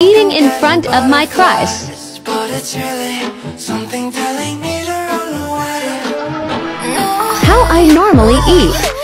Eating in front of my crush. How I normally eat.